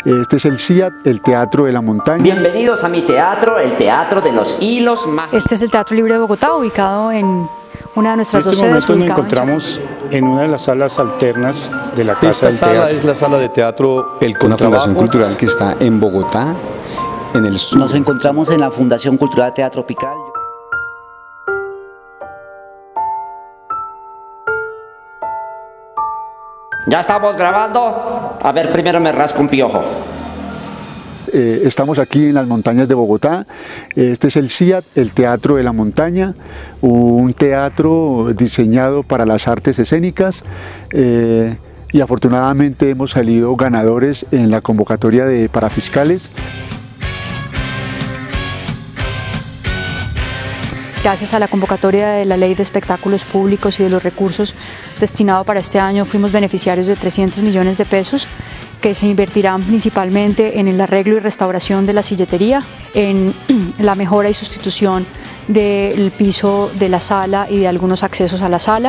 Este es el CIAT, el Teatro de la Montaña. Bienvenidos a mi teatro, el Teatro de los Hilos Mágicos. Este es el Teatro Libre de Bogotá, ubicado en una de nuestras dos sedes. En este momento nos encontramos en una de las salas alternas de la Casa del Teatro. Esta sala es la sala de teatro El Contrabajo. Una fundación cultural que está en Bogotá, en el sur. Nos encontramos en la Fundación Cultural Teatro Tropical. ¿Ya estamos grabando? A ver, primero me rasco un piojo. Estamos aquí en las montañas de Bogotá. Este es el CIAT, el Teatro de la Montaña, un teatro diseñado para las artes escénicas y afortunadamente hemos salido ganadores en la convocatoria para fiscales. Gracias a la convocatoria de la Ley de Espectáculos Públicos y de los recursos destinados para este año, fuimos beneficiarios de 300 millones de pesos que se invertirán principalmente en el arreglo y restauración de la silletería, en la mejora y sustitución del piso de la sala y de algunos accesos a la sala.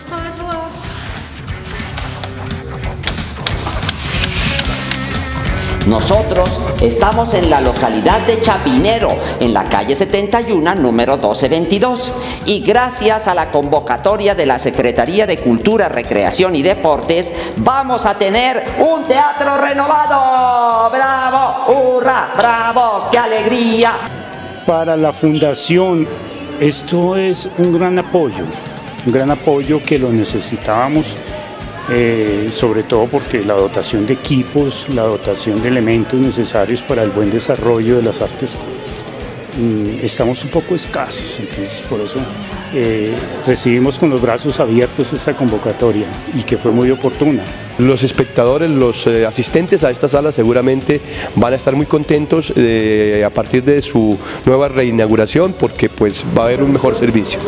Nosotros estamos en la localidad de Chapinero, en la calle 71, número 1222. Y gracias a la convocatoria de la Secretaría de Cultura, Recreación y Deportes, vamos a tener un teatro renovado. ¡Bravo! ¡Hurra! ¡Bravo! ¡Qué alegría! Para la Fundación, esto es un gran apoyo que lo necesitábamos. Sobre todo porque la dotación de equipos, la dotación de elementos necesarios para el buen desarrollo de las artes, estamos un poco escasos, entonces por eso recibimos con los brazos abiertos esta convocatoria y que fue muy oportuna. Los espectadores, los asistentes a esta sala seguramente van a estar muy contentos a partir de su nueva reinauguración porque pues va a haber un mejor servicio.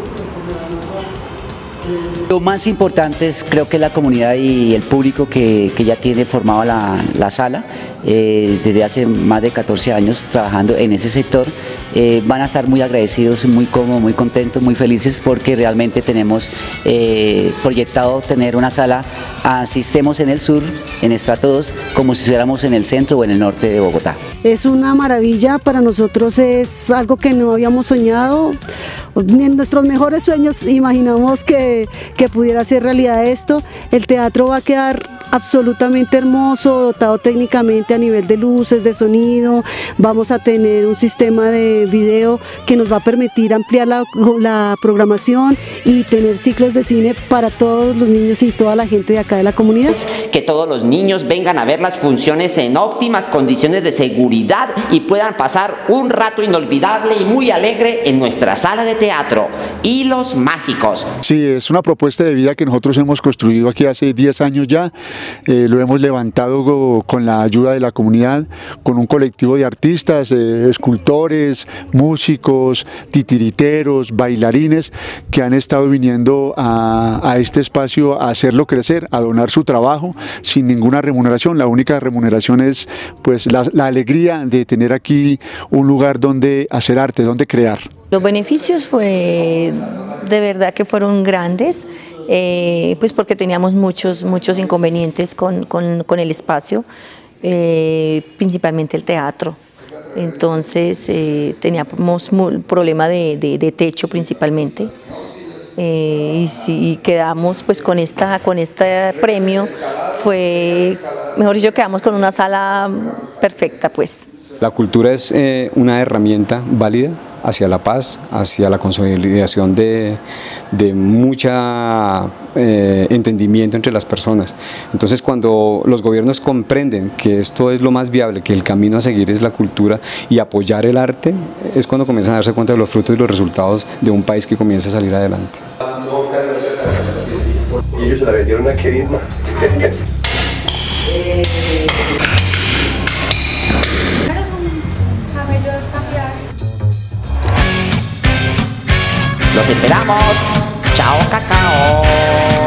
Lo más importante es, creo que la comunidad y el público que ya tiene formado la sala, desde hace más de 14 años trabajando en ese sector, van a estar muy agradecidos, muy cómodos, muy contentos, muy felices porque realmente tenemos proyectado tener una sala, así estemos en el sur, en estrato 2, como si estuviéramos en el centro o en el norte de Bogotá. Es una maravilla, para nosotros es algo que no habíamos soñado. En nuestros mejores sueños imaginamos que pudiera ser realidad esto. El teatro va a quedar absolutamente hermoso, dotado técnicamente a nivel de luces, de sonido. Vamos a tener un sistema de video que nos va a permitir ampliar la programación y tener ciclos de cine para todos los niños y toda la gente de acá de la comunidad. Que todos los niños vengan a ver las funciones en óptimas condiciones de seguridad y puedan pasar un rato inolvidable y muy alegre en nuestra sala de teatro, Hilos Mágicos. Sí, es una propuesta de vida que nosotros hemos construido aquí hace 10 años ya. Lo hemos levantado con la ayuda de la comunidad, con un colectivo de artistas, escultores, músicos, titiriteros, bailarines que han estado viniendo a este espacio a hacerlo crecer, a donar su trabajo sin ninguna remuneración. La única remuneración es pues la alegría de tener aquí un lugar donde hacer arte, donde crear. Los beneficios de verdad que fueron grandes. Pues porque teníamos muchos inconvenientes con el espacio, principalmente el teatro. Entonces teníamos problema de techo principalmente, y quedamos pues con este premio, mejor dicho, quedamos con una sala perfecta pues. La cultura es una herramienta válida hacia la paz, hacia la consolidación de mucha entendimiento entre las personas. Entonces cuando los gobiernos comprenden que esto es lo más viable, que el camino a seguir es la cultura y apoyar el arte, es cuando comienzan a darse cuenta de los frutos y los resultados de un país que comienza a salir adelante. Y ellos se la vendieron a Kerisma. Los esperamos. Chao, cacao.